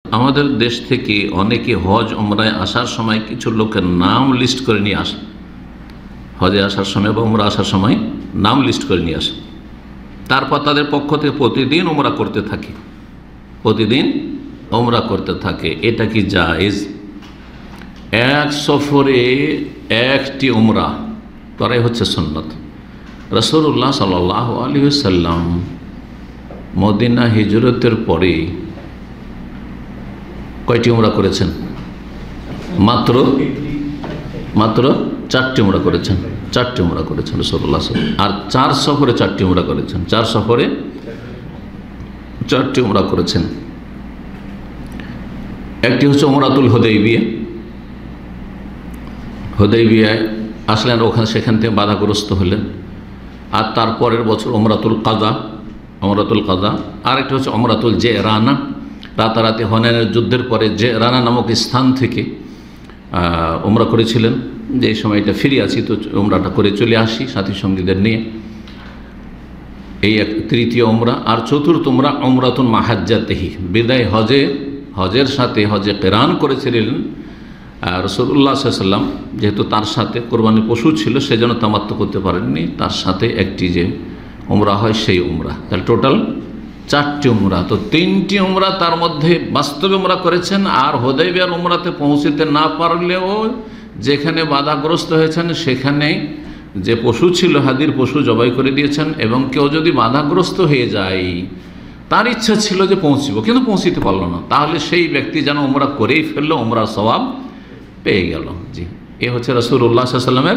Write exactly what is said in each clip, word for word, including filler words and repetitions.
আমাদের দেশ থেকে অনেকে হজ উমরায় আসার সময় কিছু লোকের নাম লিস্ট করে নিয়ে আসে, হজে আসার সময় বা উমরা আসার সময় নাম লিস্ট করে নিয়ে আসে, তারপর তাদের পক্ষ থেকে প্রতিদিন উমরা করতে থাকে, প্রতিদিন উমরা করতে থাকে। এটা কি জায়েজ? এক সফরে একটি উমরা করাই হচ্ছে সুন্নত। রাসূলুল্লাহ সাল্লাল্লাহু আলাইহি ওয়াসাল্লাম মদিনা হিজরতের পরে কয়টি উমরা করেছেন? মাত্র মাত্র চারটি উমরা করেছেন, চারটি উমরা করেছেন রাসূলুল্লাহ। আর চার সফরে চারটি উমরা করেছেন, চার সফরে চারটি উমরা করেছেন। একটি হচ্ছে উমরাতুল হুদাইবিয়া, হুদাইবিয়ায় আসলেন, ওখানে সেখান থেকে বাধাগ্রস্ত হলেন। আর তারপরের বছর উমরাতুল কাজা, উমরাতুল কাজা। আরেকটি হচ্ছে উমরাতুল জিরানা, রাতারাতি হুনাইনের যুদ্ধের পরে জিরানা নামক স্থান থেকে উমরা করেছিলেন, যে সময়টা ফিরে আছি তো উমরাটা করে চলে আসি সাথী সঙ্গীদের নিয়ে। এই এক তৃতীয় উমরা। আর চতুর্থ উমরা উমরাতুন মাহাজ্জাতিহি, বিদায় হজে, হজের সাথে হজে কিরান করেছিলেন রাসূলুল্লাহ সাল্লাল্লাহু আলাইহি ওয়াসাল্লাম। যেহেতু তার সাথে কোরবানি পশু ছিল সেজন্য তামাত্তু করতে পারেননি, তার সাথে একটি যে উমরা হয় সেই উমরা। তাহলে টোটাল চারটি উমরা। তো তিনটি উমরা তার মধ্যে বাস্তবে উমরা করেছেন, আর হুদাইবিয়ার উমরাতে পৌঁছতে না পারলেও যেখানে বাধাগ্রস্ত হয়েছেন সেখানে যে পশু ছিল হাদির পশু জবাই করে দিয়েছেন। এবং কেউ যদি বাধাগ্রস্ত হয়ে যায়, তার ইচ্ছা ছিল যে পৌঁছিব কিন্তু পৌঁছিতে পারল না, তাহলে সেই ব্যক্তি যেন উমরা করেই ফেললো, উমরার সওয়াব পেয়ে গেল। জি, এ হচ্ছে রাসূলুল্লাহ সাল্লাল্লাহু আলাইহি ওয়াসাল্লামের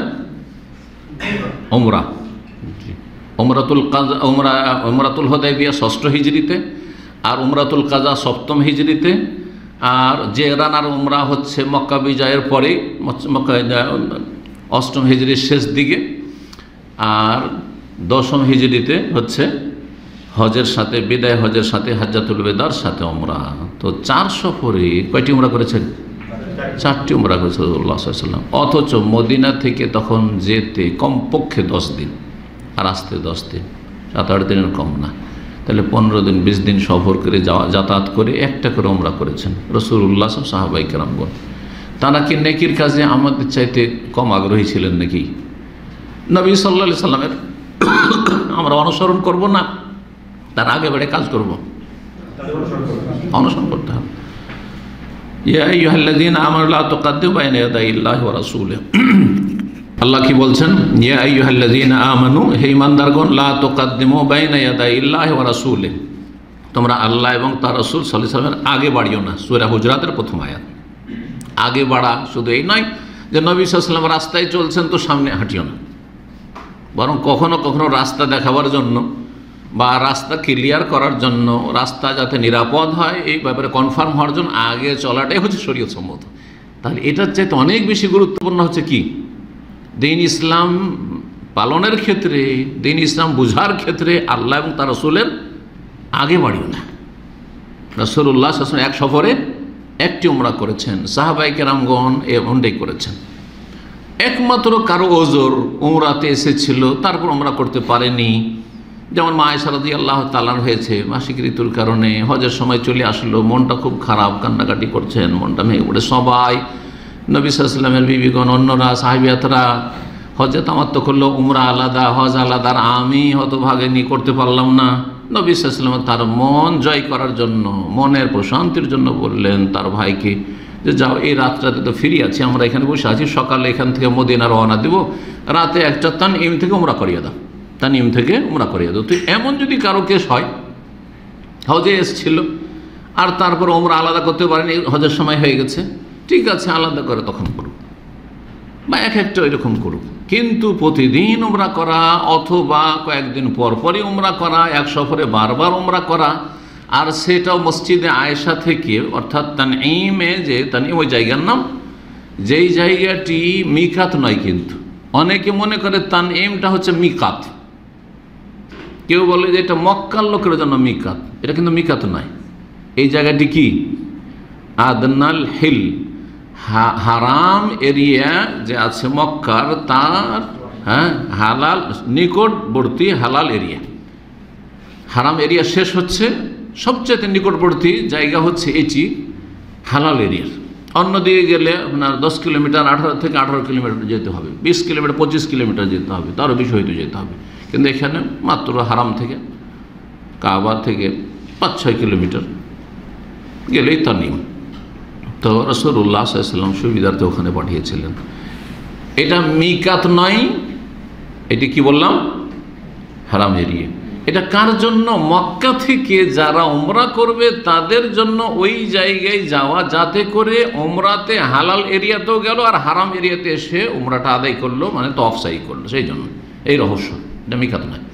উমরা। উমরাতুল কাজা, উমরা উমরাতুল হুদাইবিয়া ষষ্ঠ হিজরিতে, আর উমরাতুল কাজা সপ্তম হিজরিতে। আর জিরানার উমরা হচ্ছে মক্কা বিজয়ের পরে, মক্কা অষ্টম হিজরির শেষ দিকে। আর দশম হিজরিতে হচ্ছে হজের সাথে, বিদায় হজের সাথে, হাজ্জাতুল বেদার সাথে উমরা। তো চার সফরে কয়টি উমরা করেছেন? চারটি উমরা করেছেন রাসূলুল্লাহ সাল্লাল্লাহু আলাইহি ওয়াসাল্লাম। অথচ মদিনা থেকে তখন যেতে কমপক্ষে দশ দিন, আর আসতে দশ দিন, সাত আট দিনের কম না। তাহলে পনেরো দিন বিশ দিন সফর করে যাওয়া, যাতায়াত করে একটা করে উমরা করেছেন রাসূলুল্লাহ সাহাবায়ে কেরামগণ। তারা কি নেকির কাজে আমাদের চাইতে কম আগ্রহী ছিলেন নাকি? নবী সাল্লাল্লাহু আলাইহি সাল্লামের আমরা অনুসরণ করব না, তার আগে বেড়ে কাজ করব, অনুসরণ করতে হবে। ইয়া আইয়ুহাল্লাযীনা আমানু লা তুকাদ্দিমু বাইনা ইয়াদাইল্লাহি ওয়া রাসূলিহি। আল্লাহ কি বলছেন? ইয়া আইয়ুহাল্লাযীনা আমানু, হে ঈমানদারগণ, লা তুকাদ্দিমু বাইনা ইয়াদাইল্লাহি ওয়া রাসূলিহি, তোমরা আল্লাহ এবং তার রাসূল সাল্লাল্লাহু আলাইহি ওয়াসাল্লামের আগে বাড়িও না। সূরা হুজরাতের প্রথম আয়াত। আগে বাড়া শুধু এই নয় যে নবী সাল্লাল্লাহু আলাইহি ওয়াসাল্লাম রাস্তায় চলছেন তো সামনে হাঁটিও না, বরং কখনো কখনো রাস্তা দেখাবার জন্য বা রাস্তা ক্লিয়ার করার জন্য, রাস্তা যাতে নিরাপদ হয় এই ব্যাপারে কনফার্ম হওয়ার জন্য আগে চলাটাই হচ্ছে শরীয়ত সম্মত। তাহলে এটার চাইতে অনেক বেশি গুরুত্বপূর্ণ হচ্ছে কি? দ্বীন ইসলাম পালনের ক্ষেত্রে, দ্বীন ইসলাম বুঝার ক্ষেত্রে আল্লাহ এবং তার রাসূলের আগে বাড়িও না। রাসূলুল্লাহ সাল্লাল্লাহু আলাইহি ওয়াসাল্লাম এক সফরে একটি উমরা করেছেন, সাহাবায়ে কেরামগণ এমনটাই করেছেন। একমাত্র কারো ওজর উমরাতে এসেছিল, তারপর উমরা করতে পারেনি, যেমন মা আয়েশা রাদিয়াল্লাহু তাআলা হয়েছে মাসিক ঋতুর কারণে, হজের সময় চলে আসলো, মনটা খুব খারাপ, কান্নাকাটি করছেন, মনটা ভেঙে পড়ে। সবাই নবী সাল্লাল্লাহু আলাইহি ওয়াসাল্লামের বিবিগণ, অন্যরা, সাহাবিয়াতরা হজে তামাত্তু করলো, উমরা আলাদা, হজ আলাদা, আর আমি হতভাগিনী করতে পারলাম না। নবী সাল্লাল্লাহু আলাইহি ওয়াসাল্লাম তার মন জয় করার জন্য, মনের প্রশান্তির জন্য বললেন তার ভাইকে যে যাও, এই রাতটাতে তো ফিরে আছি, আমরা এখানে বসে আছি, সকালে এখান থেকে মদিনা রওনা দেব, রাতে একটা তানঈম থেকে উমরা করিয়ে দাও, তানঈম থেকে উমরা করিয়ে দাও। তো এমন যদি কারো কেস হয়, হজে এসেছিল আর তারপর উমরা আলাদা করতে পারেনি, হজের সময় হয়ে গেছে, ঠিক আছে আলাদা করে তখন করুক, বা এক একটা এরকম করুক। কিন্তু প্রতিদিন উমরা করা অথবা কয়েকদিন পর পরই উমরা করা, এক সফরে বারবার উমরা করা, আর সেটাও মসজিদে আয়েশা থেকে, অর্থাৎ তানঈমে, যে তানঈম ওই জায়গার নাম, যেই জায়গাটি মিকাত নয়। কিন্তু অনেকে মনে করে তানঈমটা হচ্ছে মিকাত, কেউ বলে যে এটা মক্কার লোকের জন্য মিকাত, এটা কিন্তু মিকাত নয়। এই জায়গাটি কি? আদনাল হিল, হারাম এরিয়া যে আছে মক্কার, তার হ্যাঁ হালাল নিকটবর্তী হালাল এরিয়া। হারাম এরিয়া শেষ হচ্ছে, সবচেয়ে নিকটবর্তী জায়গা হচ্ছে এটি, হালাল এরিয়ার। অন্যদিকে গেলে আপনার দশ কিলোমিটার আঠারো থেকে আঠারো কিলোমিটার যেতে হবে, বিশ কিলোমিটার পঁচিশ কিলোমিটার যেতে হবে, তারও বেশি হয়তো যেতে হবে। কিন্তু এখানে মাত্র হারাম থেকে কাবা থেকে পাঁচ ছয় কিলোমিটার গেলেই তানিম। তো রাসূলুল্লাহ সাল্লাল্লাহু আলাইহি ওয়াসাল্লাম সুবিধার্থে ওখানে পাঠিয়েছিলেন। এটা মিকাত নয়, এটি কি বললাম, হারাম এরিয়া। এটা কার জন্য? মক্কা থেকে যারা উমরা করবে তাদের জন্য ওই জায়গায় যাওয়া, যাতে করে উমরাতে হালাল এরিয়াতেও গেল আর হারাম এরিয়াতে এসে উমরাটা আদায় করলো, মানে তওয়াফ সাই করলো। সেই জন্য এই রহস্য, এটা মিকাত নয়।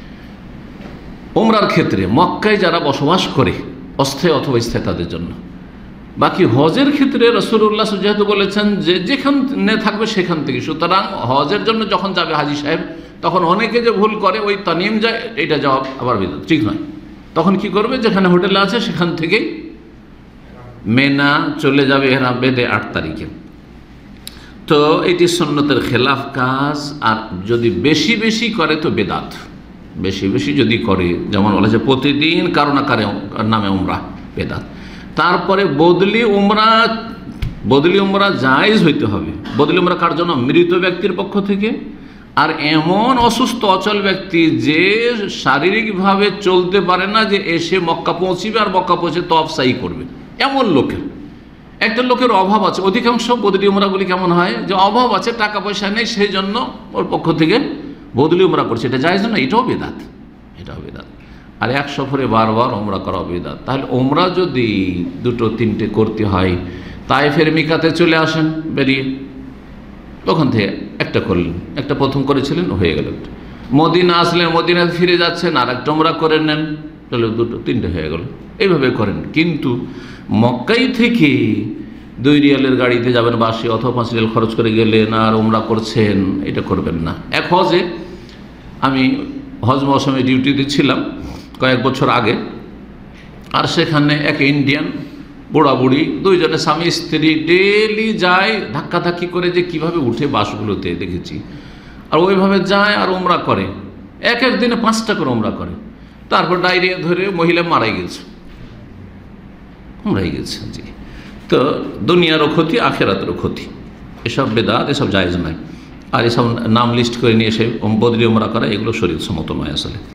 উমরার ক্ষেত্রে মক্কায় যারা বসবাস করে অস্থায়ী অথবা স্থায়ী তাদের জন্য। বাকি হজের ক্ষেত্রে রাসূলুল্লাহ যেহেতু বলেছেন যে যেখানে থাকবে সেখান থেকে, সুতরাং হজের জন্য যখন যাবে হাজী সাহেব, তখন অনেকে যে ভুল করে ওই তানিম যায়, এটা যাওয়া আবার বিদআত, ঠিক নয়। তখন কি করবে, যেখানে হোটেলে আছে সেখান থেকেই মেনা চলে যাবে এহরাম বেঁধে আট তারিখে। তো এটি সুন্নতের খেলাফ কাজ। আর যদি বেশি বেশি করে তো বেদাত। বেশি বেশি যদি করে, যেমন বলেছে প্রতিদিন কারো না কারো নামে উমরা, বেদাত। তারপরে বদলি উমরা, বদলি উমরা জায়েজ হইতে হবে। বদলি উমরা কার জন্য? মৃত ব্যক্তির পক্ষ থেকে। আর এমন অসুস্থ অচল ব্যক্তি যে শারীরিকভাবে চলতে পারে না, যে এসে মক্কা পৌঁছিবে আর মক্কা পৌঁছে তওয়াফ সাই করবে, এমন লোকের। একটা লোকের অভাব আছে। অধিকাংশ বদলি উমরাগুলি কেমন হয়, যে অভাব আছে, টাকা পয়সা নেই, সেই জন্য ওর পক্ষ থেকে বদলি উমরা করছে, এটা জায়েজ না, এটাও বেদাত, এটাও বেদাত। আর এক সফরে বারবার উমরা করা বেদাত। তাহলে উমরা যদি দুটো তিনটে করতে হয়, তায়েফের মিকাতে চলে আসেন বেরিয়ে, তখন থেকে একটা করলেন, একটা প্রথম করেছিলেন, হয়ে গেল একটা। মদিনা আসলেন, মদিনা ফিরে যাচ্ছেন, আর একটা উমরা করে নেন, চলো দুটো তিনটে হয়ে গেল, এইভাবে করেন। কিন্তু মক্কাই থেকে দুই রিয়ালের গাড়িতে যাবেন বাসে, অথবা পাঁচ রিয়াল খরচ করে গেলেন আর উমরা করছেন, এটা করবেন না। এক হজে আমি হজ মৌসুমে ডিউটিতে ছিলাম কয়েক বছর আগে, আর সেখানে এক ইন্ডিয়ান বুড়া বুড়ি দুইজনে স্বামী স্ত্রী ডেলি যায় ধাক্কাধাক্কি করে, যে কিভাবে উঠে বাসগুলোতে দেখেছি, আর ওইভাবে যায় আর উমরা করে, এক এক দিনে পাঁচটা করে উমরা করে। তারপর ডায়রিয়া ধরে মহিলা মারাই গেছে, মারাই গেছে। জি, তো দুনিয়ারও ক্ষতি, আখেরাতেরও ক্ষতি। এসব বেদাত, এসব জায়েজ নয়। আর এসব নাম লিস্ট করে নিয়ে এসে বদলি উমরা করা, এগুলো শরীয়ত সম্মত নয় আসলে।